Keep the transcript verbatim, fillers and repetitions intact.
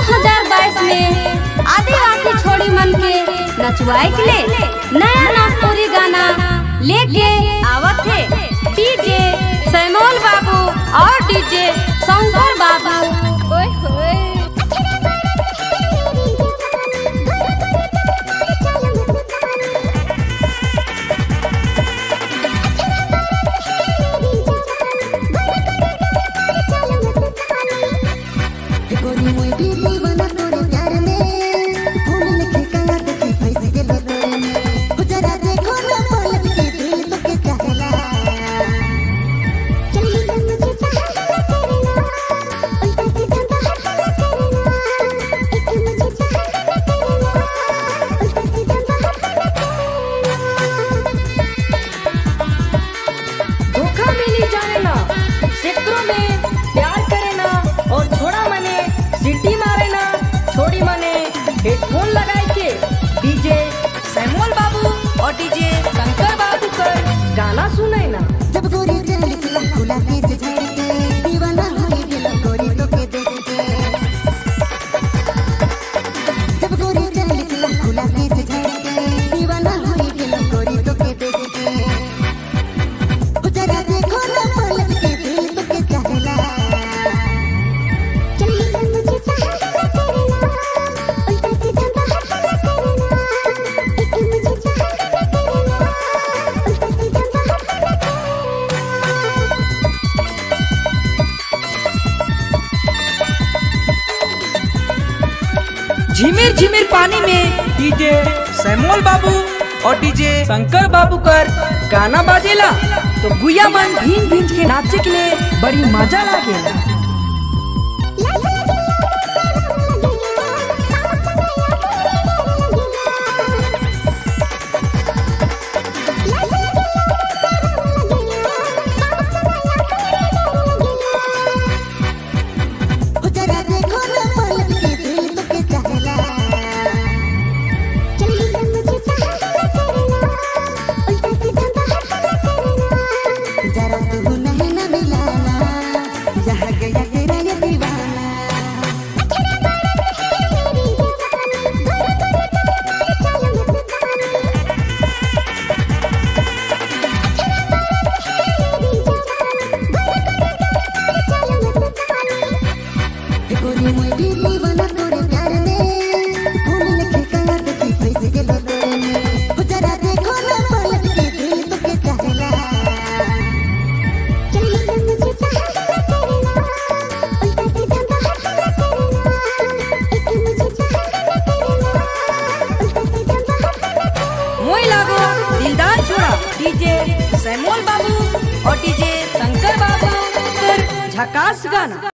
हज़ार बाईस में आदिवासी छोड़ी मन के नचवाए के लिए नया नागपुरी गाना लेके आवत है डीजे सैमोल बाबू और डीजे शंकर बाबू। ओए होए हेडफोन लगाए के डीजे सैमोल बाबू और डीजे शंकर बाबू कर गाना सुने ना। जब गोरी चल चला खुला के झड़ के दीवाना होई गेलो गोरी तो के देख के। जब गोरी चल चला खुला के झड़ के दीवाना होई गेलो गोरी तो के देख के। ओ जरा देखो ना पलक के दिल तो के चाहला झिमिर झिमिर पानी में डीजे सैमोल बाबू और डीजे शंकर बाबू कर गाना बाजेला तो गुया मन भीन भीन के नाचे के लिए बड़ी मजा लागेला। डीजे सैमोल बाबू और डीजे शंकर बाबू कर झकास गाना।